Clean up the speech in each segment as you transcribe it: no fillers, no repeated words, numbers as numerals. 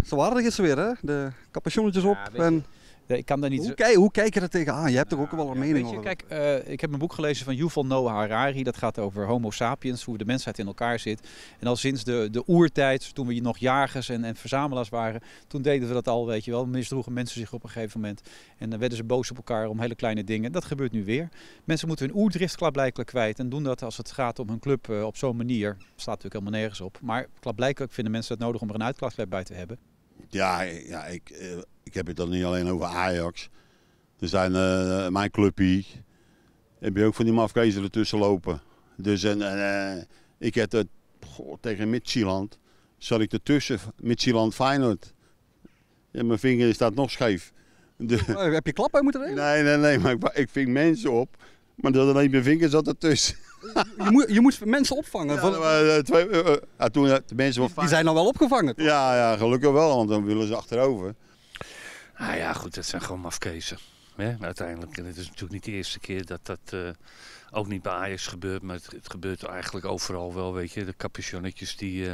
Ze waren er gisteren weer, hè? De capuchonnetjes op. Ja, En ik kan daar niet... hoe kijk je er tegenaan? Je hebt er ook wel een mening over. Kijk, ik heb een boek gelezen van Yuval Noah Harari. Dat gaat over homo sapiens, hoe de mensheid in elkaar zit. En al sinds de oertijd, toen we nog jagers en verzamelaars waren, toen deden we dat al, weet je wel. Misdroegen mensen zich op een gegeven moment. En dan werden ze boos op elkaar om hele kleine dingen. Dat gebeurt nu weer. Mensen moeten hun oerdrift klaarblijkelijk kwijt. En doen dat als het gaat om hun club op zo'n manier. Dat staat natuurlijk helemaal nergens op. Maar klaarblijkelijk vinden mensen het nodig om er een uitklaarsklep bij te hebben. Ja, ik heb het dan niet alleen over Ajax. Er zijn mijn clubje. Heb je ook van die mafkezen ertussen lopen. Dus ik heb het tegen Midtjylland. Zat ik ertussen, Midtjylland Feyenoord. Ja, mijn vinger staat nog scheef. Heb je klap bij moeten nemen? Nee, maar ik ving mensen op. Maar dat alleen mijn vinger zat ertussen. Je moet mensen opvangen. Toen de mensen Die zijn dan wel opgevangen, toch? Ja, gelukkig wel, want dan willen ze achterover. Nou ja, goed, dat zijn gewoon mafkezen. Hè, uiteindelijk. En het is natuurlijk niet de eerste keer dat dat ook niet bij Ajax gebeurt. Maar het gebeurt eigenlijk overal wel, weet je. De capuchonnetjes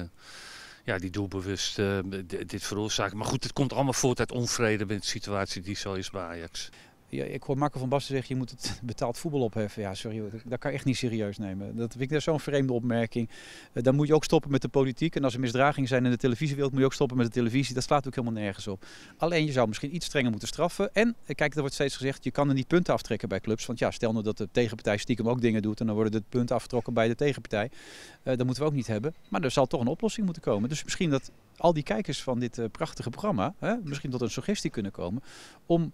die doelbewust dit veroorzaken. Maar goed, het komt allemaal voort uit onvrede met de situatie die zo is bij Ajax. Ja, ik hoor Marco van Basten zeggen, je moet het betaald voetbal opheffen. Ja, sorry, dat kan je echt niet serieus nemen. Dat vind ik zo'n vreemde opmerking. Dan moet je ook stoppen met de politiek. En als er misdragingen zijn in de televisiewereld, moet je ook stoppen met de televisie. Dat slaat ook helemaal nergens op. Alleen je zou misschien iets strenger moeten straffen. En kijk, er wordt steeds gezegd, je kan er niet punten aftrekken bij clubs. Want ja, stel nou dat de tegenpartij stiekem ook dingen doet en dan worden de punten afgetrokken bij de tegenpartij. Dat moeten we ook niet hebben. Maar er zal toch een oplossing moeten komen. Dus misschien dat al die kijkers van dit prachtige programma, misschien tot een suggestie kunnen komen om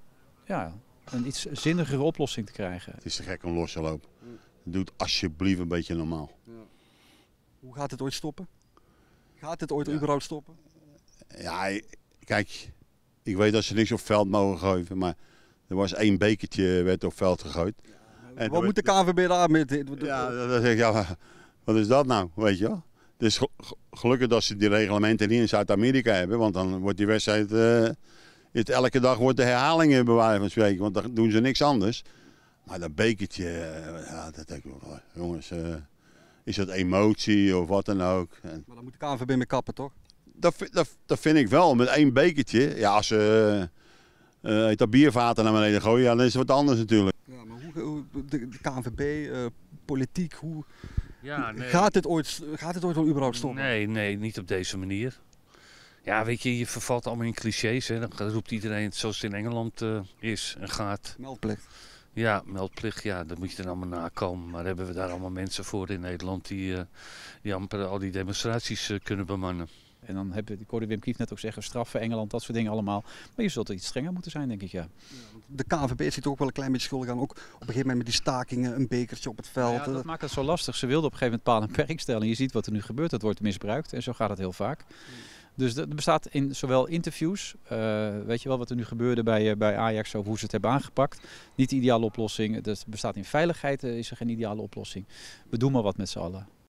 een iets zinnigere oplossing te krijgen. Het is te gek om los te lopen. Doe het alsjeblieft een beetje normaal. Ja. Hoe gaat het ooit stoppen? Gaat het ooit überhaupt stoppen? Ja, kijk, ik weet dat ze niks op veld mogen geven, maar er was 1 bekertje werd op veld gegooid. Ja, wat moet de KNVB daar met? Ja, dan zeg ik, ja, wat is dat nou, weet je wel? Dus gelukkig dat ze die reglementen niet in Zuid-Amerika hebben, want dan wordt die wedstrijd... elke dag wordt de herhalingen bij wijze van spreken, want dan doen ze niks anders. Maar dat bekertje, dat denk ik wel, jongens, is dat emotie of wat dan ook. Maar dan moet de KNVB mee kappen, toch? Dat vind ik wel, met 1 bekertje. Ja, als ze dat biervaten naar beneden gooien, dan is het wat anders natuurlijk. Ja, maar hoe de KNVB, politiek, hoe... Ja, nee. Gaat dit ooit wel überhaupt stoppen? Nee, niet op deze manier. Ja, weet je vervalt allemaal in clichés. Hè. Dan roept iedereen het zoals het in Engeland is en gaat. Meldplicht. Ja, meldplicht, ja, dat moet je dan allemaal nakomen. Maar hebben we daar allemaal mensen voor in Nederland die amper al die demonstraties kunnen bemannen. En dan ik hoorde Wim Kief net ook zeggen, straffen, Engeland, dat soort dingen allemaal. Maar je zult er iets strenger moeten zijn, denk ik, ja. De KNVB zit ook wel een klein beetje schuldig aan. Ook op een gegeven moment met die stakingen, een bekertje op het veld. Ja, dat maakt het zo lastig. Ze wilden op een gegeven moment paal en perk stellen. En je ziet wat er nu gebeurt, dat wordt misbruikt. En zo gaat het heel vaak. Dus er bestaat in zowel interviews, weet je wel wat er nu gebeurde bij Ajax over hoe ze het hebben aangepakt. Niet de ideale oplossing. Er bestaat in veiligheid, is er geen ideale oplossing. We doen maar wat met z'n allen.